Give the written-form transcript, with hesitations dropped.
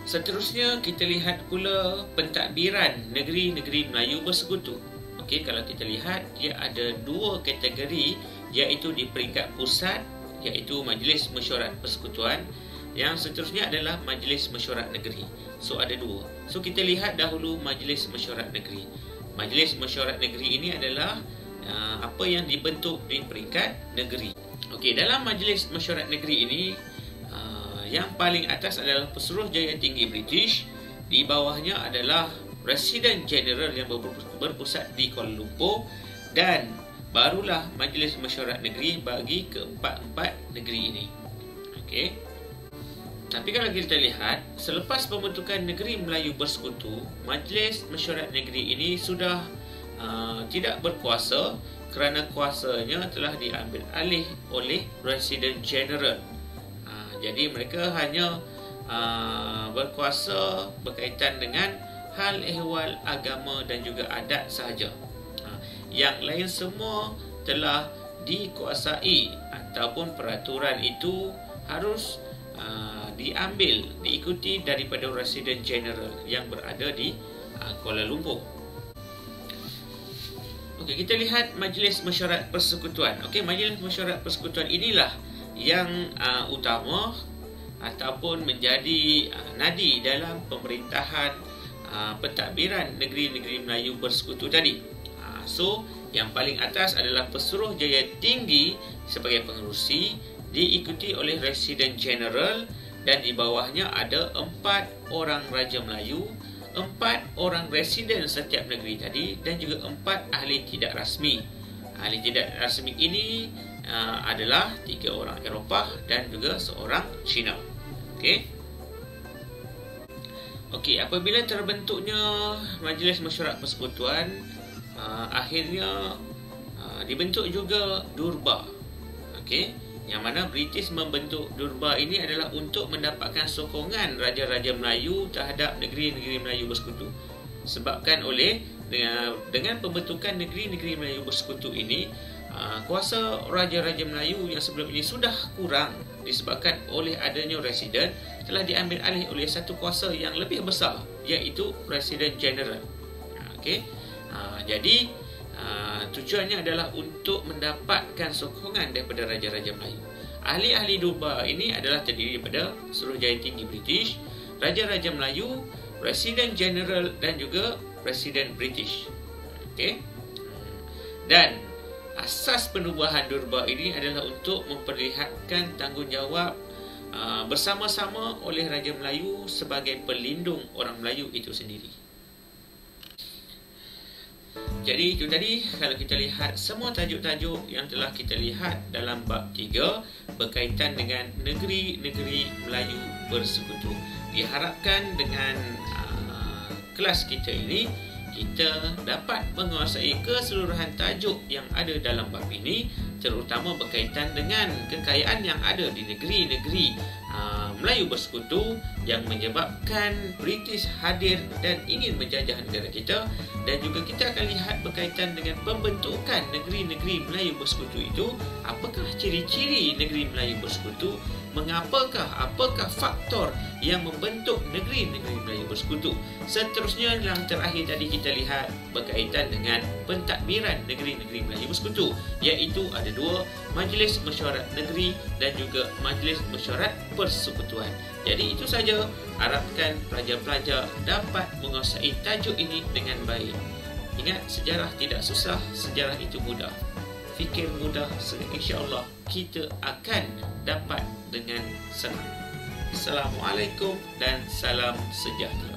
Seterusnya kita lihat pula pentadbiran negeri-negeri Melayu bersekutu. Okey, kalau kita lihat dia ada dua kategori, iaitu di peringkat pusat iaitu Majlis Mesyuarat Persekutuan, yang seterusnya adalah Majlis Mesyuarat Negeri. So ada dua. So kita lihat dahulu Majlis Mesyuarat Negeri. Majlis Mesyuarat Negeri ini adalah apa yang dibentuk di peringkat negeri. Okey, dalam Majlis Mesyuarat Negeri ini yang paling atas adalah Pesuruhjaya Tinggi British, di bawahnya adalah Residen Jeneral yang berpusat di Kuala Lumpur, dan barulah Majlis Mesyuarat Negeri bagi keempat-empat negeri ini. Okey. Tapi kalau kita lihat, selepas pembentukan Negeri Melayu Bersekutu, Majlis Mesyuarat Negeri ini sudah tidak berkuasa kerana kuasanya telah diambil alih oleh Residen Jeneral. Jadi mereka hanya berkuasa berkaitan dengan hal ehwal agama dan juga adat sahaja. Yang lain semua telah dikuasai ataupun peraturan itu harus diikuti daripada Residen Jeneral yang berada di Kuala Lumpur. Okey, kita lihat Majlis Mesyuarat Persekutuan. Okey, Majlis Mesyuarat Persekutuan inilah yang utama ataupun menjadi nadi dalam pemerintahan pentadbiran negeri-negeri Melayu Bersekutu tadi. So, yang paling atas adalah Pesuruhjaya Tinggi sebagai pengerusi, diikuti oleh Residen Jeneral, dan di bawahnya ada 4 orang Raja Melayu, 4 orang residen setiap negeri tadi, dan juga 4 ahli tidak rasmi. Ahli tidak rasmi ini adalah 3 orang Eropah dan juga seorang Cina. Okey. Okey, apabila terbentuknya Majlis Mesyuarat Persekutuan, akhirnya dibentuk juga Durba. Okey, yang mana British membentuk Durba ini adalah untuk mendapatkan sokongan Raja-Raja Melayu terhadap negeri-negeri Melayu Bersekutu. Sebabkan oleh dengan pembentukan negeri-negeri Melayu Bersekutu ini, kuasa Raja-Raja Melayu yang sebelum ini sudah kurang disebabkan oleh adanya residen, telah diambil alih oleh satu kuasa yang lebih besar, iaitu Residen Jeneral. Okey. Jadi tujuannya adalah untuk mendapatkan sokongan daripada Raja-Raja Melayu. Ahli-ahli Durba ini adalah terdiri daripada Suruhjaya Tinggi British, Raja-Raja Melayu, Residen Jeneral dan juga Residen British. Okey. Dan asas penubuhan Durba ini adalah untuk memperlihatkan tanggungjawab bersama-sama oleh Raja Melayu sebagai pelindung orang Melayu itu sendiri. Jadi itu tadi, kalau kita lihat semua tajuk-tajuk yang telah kita lihat dalam bab 3 berkaitan dengan negeri-negeri Melayu Bersekutu. Diharapkan dengan kelas kita ini, kita dapat menguasai keseluruhan tajuk yang ada dalam bab ini, terutama berkaitan dengan kekayaan yang ada di negeri-negeri Melayu Bersekutu yang menyebabkan British hadir dan ingin menjajah negara kita, dan juga kita akan lihat berkaitan dengan pembentukan negeri-negeri Melayu Bersekutu itu, apakah ciri-ciri negeri Melayu Bersekutu, apakah faktor yang membentuk negeri-negeri Melayu Bersekutu. Seterusnya, yang terakhir tadi kita lihat berkaitan dengan pentadbiran negeri-negeri Melayu Bersekutu, iaitu ada 2, Majlis Mesyuarat Negeri dan juga Majlis Mesyuarat Persekutuan. Jadi itu saja, harapkan pelajar-pelajar dapat menguasai tajuk ini dengan baik. Ingat, sejarah tidak susah, sejarah itu mudah. Fikir mudah, insya-Allah kita akan dapat dengan senang. Assalamualaikum dan salam sejahtera.